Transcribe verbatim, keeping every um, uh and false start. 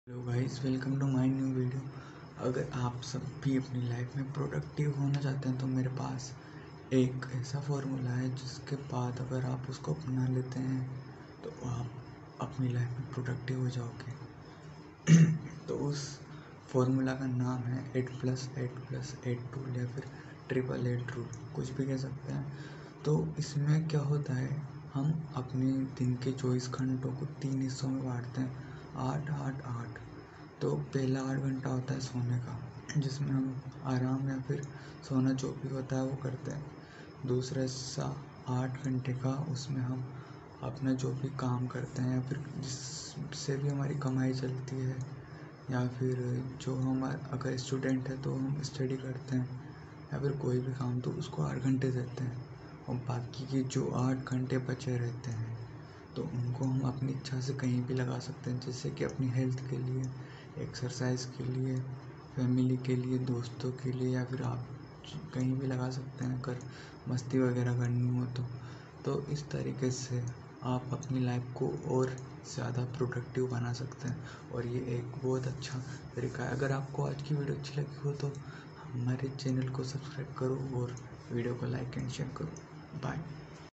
Hello guys, welcome to my new video. अगर आप सब भी अपनी लाइफ में प्रोडक्टिव होना चाहते हैं तो मेरे पास एक ऐसा फॉर्मूला है जिसके बाद अगर आप उसको अपना लेते हैं तो आप अपनी लाइफ में प्रोडक्टिव हो जाओगे। तो उस फॉर्मूला का नाम है eight plus eight plus eight tool या फिर ट्रिपल एट रूल, कुछ भी कह सकते हैं। तो इसमें क्या होता है, हम अपने दिन के चौबीस घंटों को तीन हिस्सों में बांटते हैं, आठ आठ आठ। तो पहला आठ घंटा होता है सोने का, जिसमें हम आराम या फिर सोना जो भी होता है वो करते हैं। दूसरा हिस्सा आठ घंटे का, उसमें हम अपना जो भी काम करते हैं या फिर जिससे भी हमारी कमाई चलती है, या फिर जो हम अगर स्टूडेंट है तो हम स्टडी करते हैं या फिर कोई भी काम, तो उसको आठ घंटे देते हैं। और बाकी के जो आठ घंटे बचे रहते हैं तो उनको हम अपनी इच्छा से कहीं भी लगा सकते हैं, जैसे कि अपनी हेल्थ के लिए, एक्सरसाइज के लिए, फैमिली के लिए, दोस्तों के लिए, या फिर आप कहीं भी लगा सकते हैं अगर मस्ती वगैरह करनी हो तो तो इस तरीके से आप अपनी लाइफ को और ज़्यादा प्रोडक्टिव बना सकते हैं। और ये एक बहुत अच्छा तरीका है। अगर आपको आज की वीडियो अच्छी लगी हो तो हमारे चैनल को सब्सक्राइब करो और वीडियो को लाइक एंड शेयर करो। बाय।